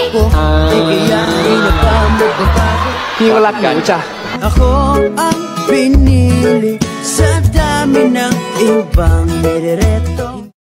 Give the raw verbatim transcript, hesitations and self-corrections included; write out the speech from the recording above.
ko, di kaya ay nagpamagbabago. Hiwalak ka, Ucha. Ako ang pinili sa dami ng ibang nirereto.